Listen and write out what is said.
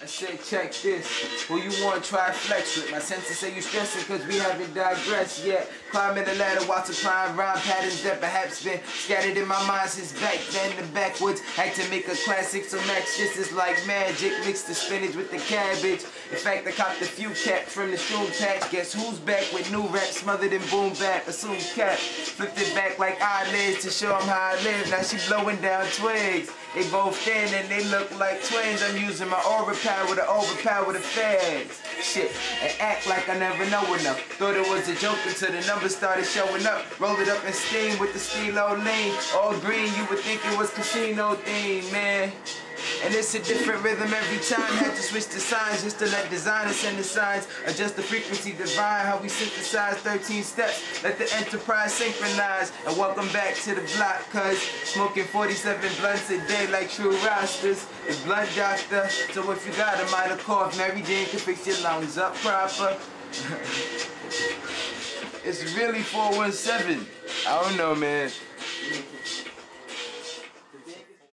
I said, check this. Who you want try flex with? My senses say you stressing cause we haven't digressed yet. Climbing the ladder while supplying rhyme patterns that perhaps been scattered in my mind since back then. The backwoods act to make a classic, so next this is like magic. Mix the spinach with the cabbage. In fact, I copped a few caps from the shroom patch. Guess who's back with new rap smothered in boom bap? Assume cap. Flipped it back like eyelids to show them how I live. Now she blowing down twigs. They both thin and they look like twins. I'm using my aura power to overpower the feds. Shit, and act like I never know enough. Thought it was a joke until the numbers started showing up. Roll it up in steam with the stilo lean. All green, you would think it was casino theme, man. And it's a different rhythm every time. Had to switch the signs just to let designers send the signs. Adjust the frequency divine, how we synthesize 13 steps. Let the enterprise synchronize. And welcome back to the block, cuz smoking 47 blunts a day like true rosters. The blunt doctor. So if you got a minor cough, Mary Jane can fix your lungs up proper. It's really 417. I don't know, man.